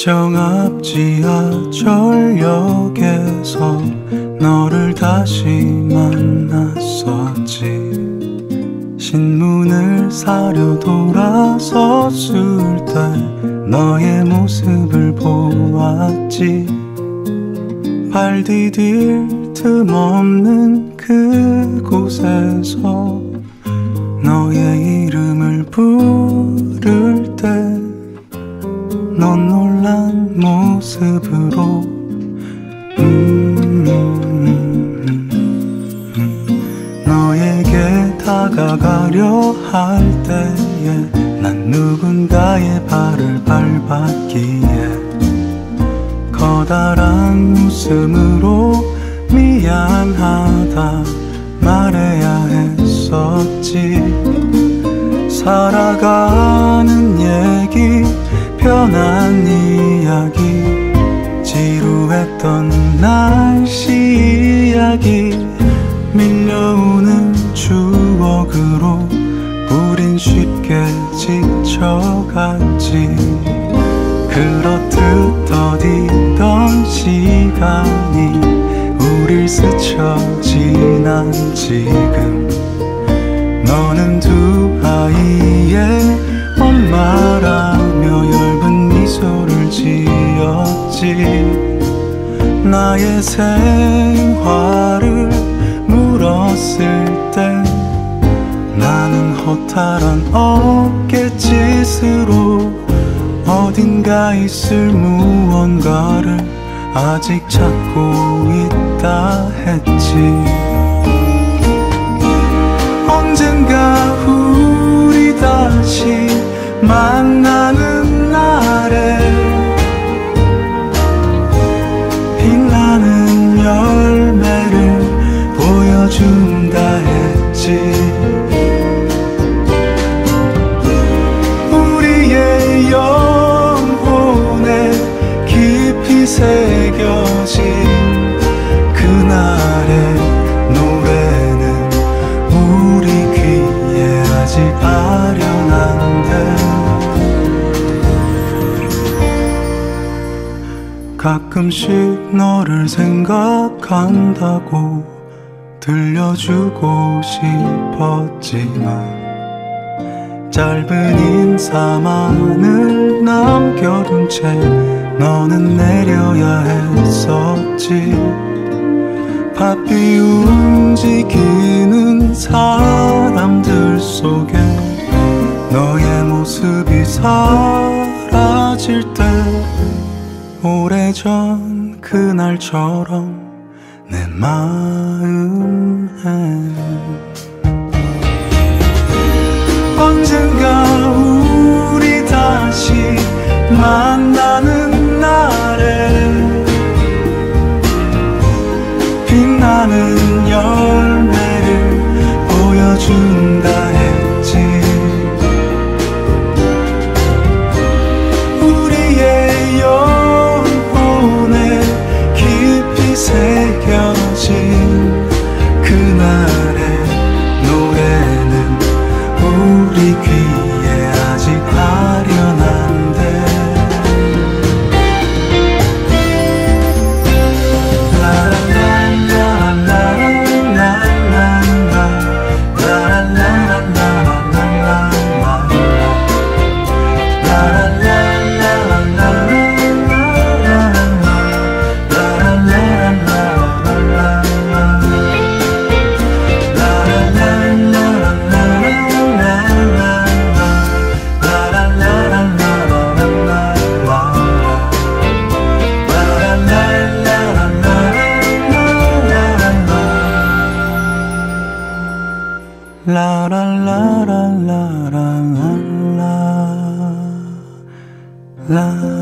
정 앞 지하철역에서 너를 다시 만났었지. 신문을 사려 돌아섰을 때 너의 모습을 보았지. 발 디딜 틈 없는 그곳에서 너의 이름을 부를 때 넌 놀란 모습으로 너에게 다가가려 할 때에 난 누군가의 발을 밟았기에 커다란 웃음으로 미안하다 말해야 했었지. 살아가는 얘기, 편한 이야기, 지루했던 날씨 이야기, 밀려오는 추억으로 우린 쉽게 지쳐갔지. 그렇듯 더디던 시간이 우릴 스쳐 지난 지금 너는 두 아이의 엄마라며 엷은 미소를 지었지. 나의 생활을 물었을 때 나는 허탈한 어깨짓으로 어딘가 있을 무언가를 아직 찾고 있다 했지. 언젠가 우리 다시 만나는 날에 빛나는 열매를 보여준다 했지. 우리의 영혼에 깊이 새겨진 그날의 노래는 우리 귀에 아직 아련한데 가끔씩 너를 생각한다고 들려주고 싶었지만 짧은 인사만을 남겨둔 채 너는 내려야 했었지. 바삐 움직이는 사람들 속에 너의 모습이 사라질 때 오래전 그날처럼 내 마음에 언젠가 우리 다시 만나는 날에 빛나는 열매를 보여준다 했지. 우리의 영혼에 깊이 새겨진 그날의 노래는 우리 귀에 아직 아련한데 라라라라라라라